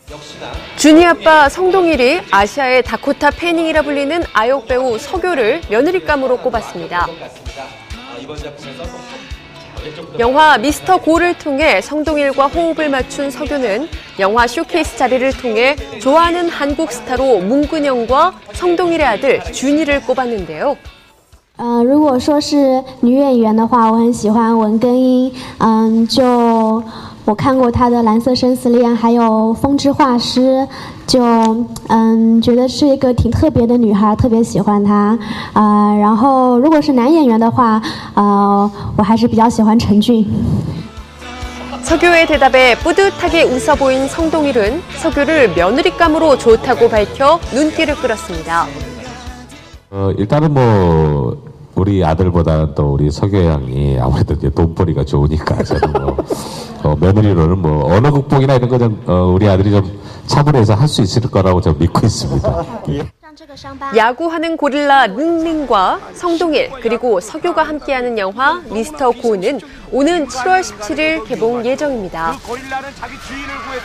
준이 아빠 성동일이 아시아의 다코타 패닝이라 불리는 아역 배우 서교를 며느리감으로 꼽았습니다. 영화 미스터 고를 통해 성동일과 호흡을 맞춘 서교는 영화 쇼케이스 자리를 통해 좋아하는 한국 스타로 문근영과 성동일의 아들 준이를 꼽았는데요. 如果说是女演员的话，我很喜欢文根英。我看过她的《蓝色生死恋》，还有《风之画师》，觉得是一个挺特别的女孩，特别喜欢她。然后如果是男演员的话，我还是比较喜欢陈俊。 서교의 대답에 뿌듯하게 웃어 보인 성동일은 서교를 며느리감으로 좋다고 밝혀 눈길을 끌었습니다. 일단은 우리 아들보다는 또 우리 서교 양이 아무래도 이제 돈벌이가 좋으니까 저는 며느리로는 언어 극복이나 이런 거 좀 우리 아들이 좀 차분해서 할 수 있을 거라고 저 믿고 있습니다. 야구하는 고릴라 능능과 성동일 그리고 서교가 함께하는 영화 미스터 고는 오는 7월 17일 개봉 예정입니다.